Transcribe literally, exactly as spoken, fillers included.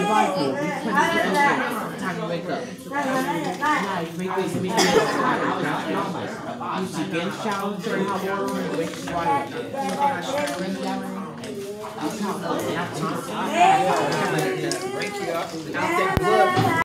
rifle. We put it in the time to wake up. Nice, make this make this use again challenge during hot water and wake the water. Break you up.